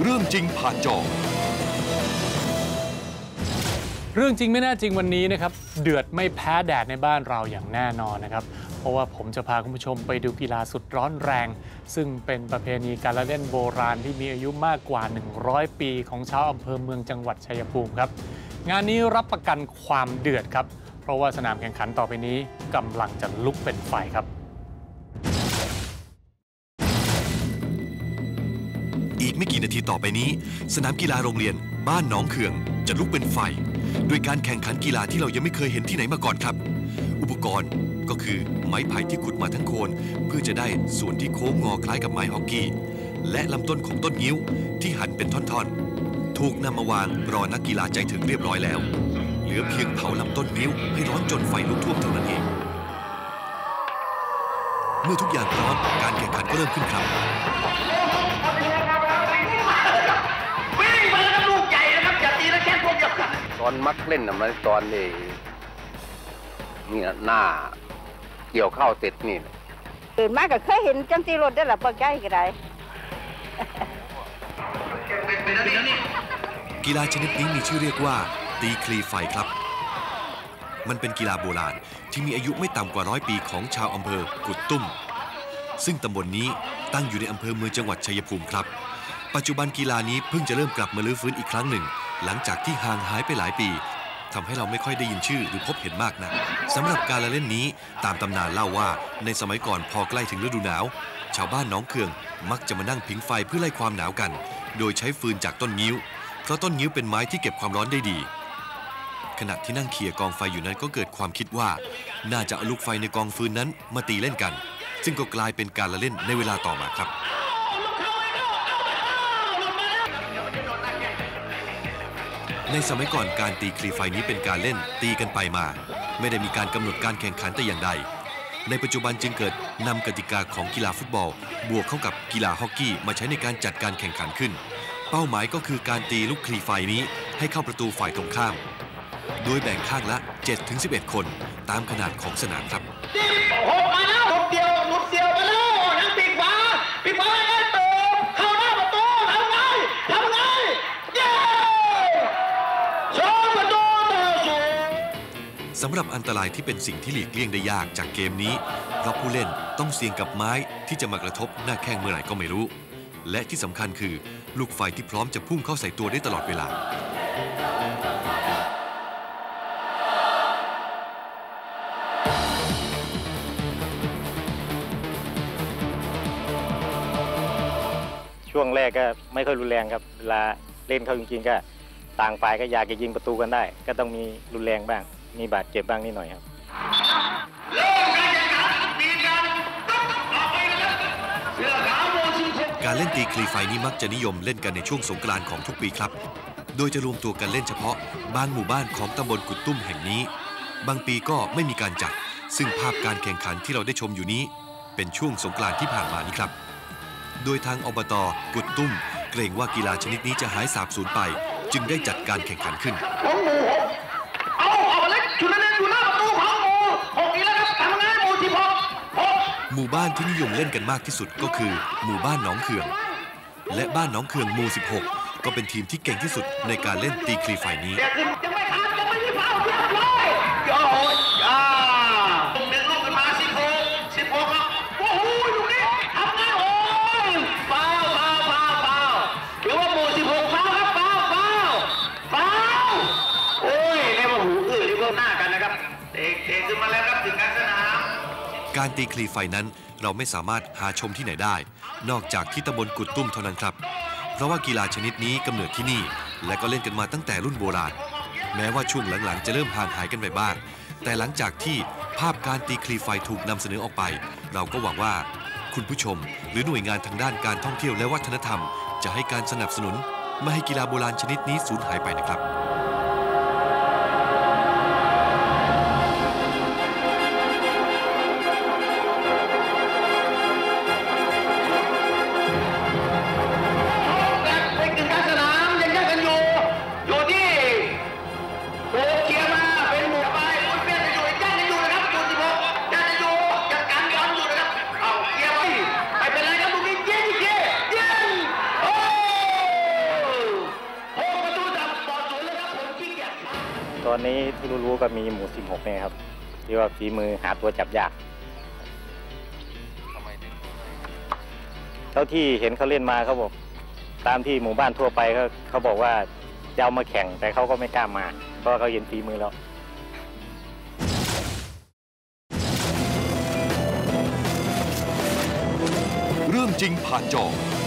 รื่องจริงผ่านจอเรื่องจริงไม่น่าจริงวันนี้นะครับเดือดไม่แพ้แดดในบ้านเราอย่างแน่นอนนะครับเพราะว่าผมจะพาคุณผู้ชมไปดูกีฬาสุดร้อนแรงซึ่งเป็นประเพณีการละเล่นโบราณที่มีอายุมากกว่า100 ปีของชาวอำเภอเมืองจังหวัดชัยภูมิครับงานนี้รับประกันความเดือดครับเพราะว่าสนามแข่งขันต่อไปนี้กำลังจะลุกเป็นไฟครับอีกไม่กี่นาทีต่อไปนี้สนามกีฬาโรงเรียนบ้านหนองเขืองจะลุกเป็นไฟด้วยการแข่งขันกีฬาที่เรายังไม่เคยเห็นที่ไหนมาก่อนครับอุปกรณ์ก็คือไม้ไผ่ที่ขุดมาทั้งโคนเพื่อจะได้ส่วนที่โค้งงอคล้ายกับไม้ฮอกกี้และลำต้นของต้นงิ้วที่หั่นเป็นท่อนๆถูกนำมาวางรอนักกีฬาใจถึงเรียบร้อยแล้วเหลือเพียงเผาลำต้นงิ้วให้ร้อนจนไฟลุกท่วมเท่านั้นเองเมื่อทุกอย่างพร้อมการแข่งขันก็เริ่มขึ้นครับตอนมักเล่นนะมันตอนนี่หน้าเกี่ยวข้าวเสร็จนี่ตื่นมาก็เคยเห็นจังสีรถได้หรอปะใกล้ก็ได้กีฬาชนิดนี้มีชื่อเรียกว่าตีคลีไฟครับมันเป็นกีฬาโบราณที่มีอายุไม่ต่ำกว่า100 ปีของชาวอำเภอกุดตุ้มซึ่งตำบลนี้ตั้งอยู่ในอำเภอเมืองจังหวัดชัยภูมิครับปัจจุบันกีฬานี้เพิ่งจะเริ่มกลับมาลื้อฟื้นอีกครั้งหนึ่งหลังจากที่ห่างหายไปหลายปีทำให้เราไม่ค่อยได้ยินชื่อหรือพบเห็นมากนักสำหรับการละเล่นนี้ตามตำนานเล่าว่าในสมัยก่อนพอใกล้ถึงฤดูหนาวชาวบ้านหนองเขืองมักจะมานั่งผิงไฟเพื่อไล่ความหนาวกันโดยใช้ฟืนจากต้นงิ้วเพราะต้นงิ้วเป็นไม้ที่เก็บความร้อนได้ดีขณะที่นั่งเขี่ยกองไฟอยู่นั้นก็เกิดความคิดว่าน่าจะเอาลูกไฟในกองฟืนนั้นมาตีเล่นกันซึ่งก็กลายเป็นการละเล่นในเวลาต่อมาครับในสมัยก่อนการตีคลีไฟนี้เป็นการเล่นตีกันไปมาไม่ได้มีการกำหนดการแข่งขันแต่อย่างใดในปัจจุบันจึงเกิดนำกติกาของกีฬาฟุตบอลบวกเข้ากับกีฬาฮอกกี้มาใช้ในการจัดการแข่งขันขึ้นเป้าหมายก็คือการตีลูกคลีไฟนี้ให้เข้าประตูฝ่ายตรงข้ามโดยแบ่งข้างละ 7-11 คนตามขนาดของสนามครับมาแล้วลุดเดียวมาแล้วนั่งปีกขวาให้เติมเข้าหน้าประตูทำไงเย้ชนประตูต่อศูนย์สำหรับอันตรายที่เป็นสิ่งที่หลีกเลี่ยงได้ยากจากเกมนี้เพราะผู้เล่นต้องเสี่ยงกับไม้ที่จะมากระทบหน้าแข้งเมื่อไหร่ก็ไม่รู้และที่สำคัญคือลูกไฟที่พร้อมจะพุ่งเข้าใส่ตัวได้ตลอดเวลาช่วงแรกก็ไม่ค่อยรุนแรงครับเวลาเล่นเข้าจริงๆก็ต่างฝ่ายก็อยากจะยิงประตูกันได้ก็ต้องมีรุนแรงบ้างมีบาดเจ็บบ้างนิดหน่อยครับการเล่นตีคลีไฟนี้มักจะนิยมเล่นกันในช่วงสงกรานต์ของทุกปีครับโดยจะรวมตัวกันเล่นเฉพาะบางหมู่บ้านของตำบลกุดตุ้มแห่งนี้บางปีก็ไม่มีการจัดซึ่งภาพการแข่งขันที่เราได้ชมอยู่นี้เป็นช่วงสงกรานต์ที่ผ่านมานี้ครับโดยทางอบต.กุดตุ้มเกรงว่ากีฬาชนิดนี้จะหายสาบสูญไปจึงได้จัดการแข่งขันขึ้นเอาเล็กชุดเล่นอยู่หน้าประตูของหกอีกแล้วครับทำงาน16 หมู่บ้านที่นิยมเล่นกันมากที่สุดก็คือหมู่บ้านหนองเขืองและบ้านหนองเขืองหมู่16ก็เป็นทีมที่เก่งที่สุดในการเล่นตีคลีไฟนี้ยังไม่ขาดยังไม่มีเป้าเรียบร้อยโอ้ยเดินลูกกันมา16ครับโอ้โหอยู่นี่ทำงานโอ้ยเป้าเดี๋ยวว่าหมู่16เป้าครับเป้าโอ้ยเรียกว่าหูอื้อเรียกว่าหน้ากันนะครับเด็กขึ้นมาแล้วครับถึงกลางสนามการตีคลีไฟนั้นเราไม่สามารถหาชมที่ไหนได้นอกจากที่ตำบลกุดตุ้มเท่านั้นครับเพราะว่ากีฬาชนิดนี้กำเนิดที่นี่และก็เล่นกันมาตั้งแต่รุ่นโบราณแม้ว่าช่วงหลังๆจะเริ่มห่างหายกันไปบ้างแต่หลังจากที่ภาพการตีคลีไฟถูกนำเสนอออกไปเราก็หวังว่าคุณผู้ชมหรือหน่วยงานทางด้านการท่องเที่ยวและวัฒนธรรมจะให้การสนับสนุนไม่ให้กีฬาโบราณชนิดนี้สูญหายไปนะครับตอนนี้ที่รู้ๆก็มีหมู่16เนี่ยครับที่ว่าฝีมือหาตัวจับยากเท่าที่เห็นเขาเล่นมาเขาบอกตามที่หมู่บ้านทั่วไปเขาบอกว่าจะเอามาแข่งแต่เขาก็ไม่กล้ามาเพราะเขาเห็นฝีมือแล้วเรื่องจริงผ่านจอ